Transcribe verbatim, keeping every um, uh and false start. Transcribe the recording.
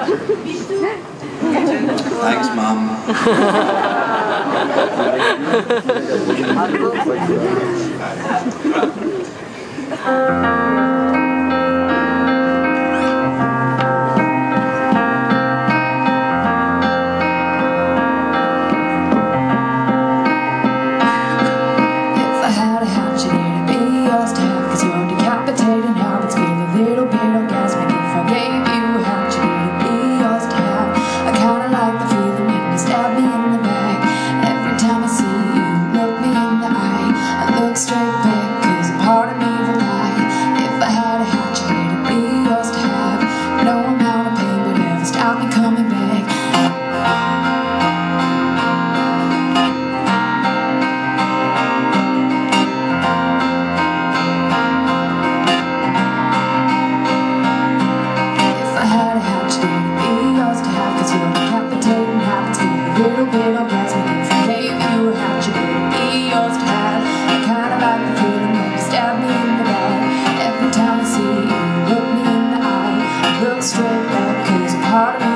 Thanks, Mom. Little bit of gas, maybe if I gave you a hatchet, it would be yours to have. I kinda like the feeling when you stab me in the back. Every time I see you, you look me in the eye. I look straight back, 'cause a part of me